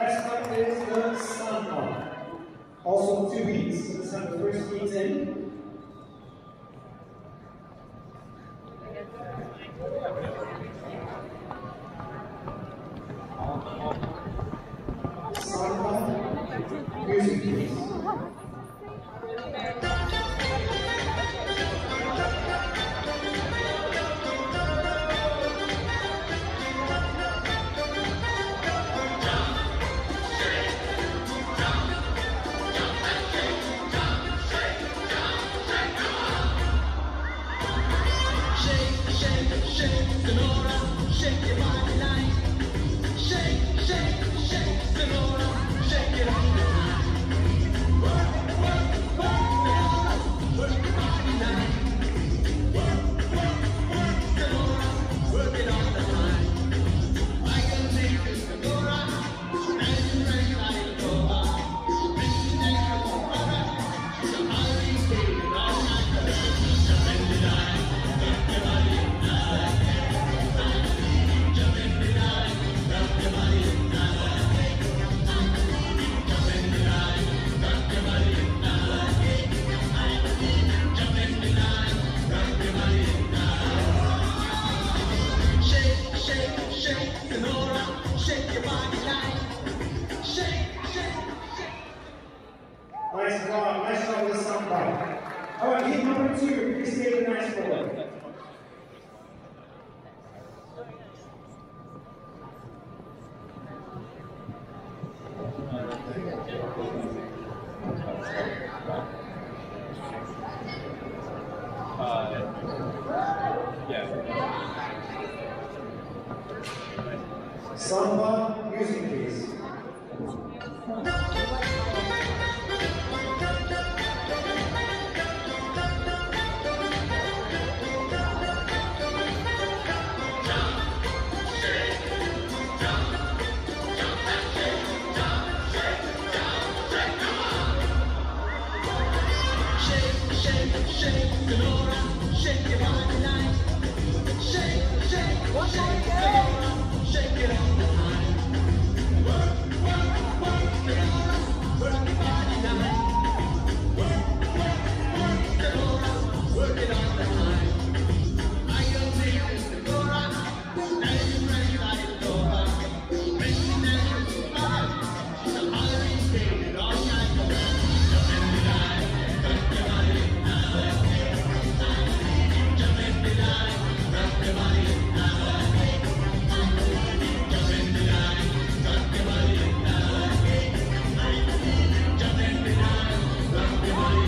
Next up is the samba. Also 2 beats, so let's have the first beat in. Samba, music please. Shake your body nice. Shake, shake, shake, Sonora. Shake it all night. Work, work, work, Sonora. Work your body nice. Work, work, work, Sonora. Work it all the time. I can make you Sonora. And you break like a cobra. Make you take your brother. So I'll be staying all night. Jump in the night. Work your body nice. Nice job with samba. Alright, hit number 2, please stay the nice forward. Samba, music please. Shake, Sonora, shake your body nice. Shake, shake, shake, Sonora, shake it all the time. Work, work, work, Sonora, work your body nice. Work, work, work, Sonora, work it all the time. I can make you Sonora, and you break like a cobra. Make me dance with fire, so I'll be staying all night. Jump in the night, work your body nice. Jump in the night, rock your body nice. Jump in the night, rock your body nice. Jump in the night, rock your body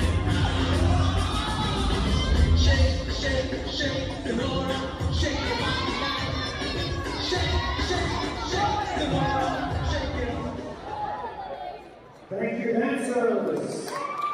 nice. Shake, shake, shake, Sonora, shake your body nice. Shake, shake, shake, Sonora, shake it. Thank you, dancers.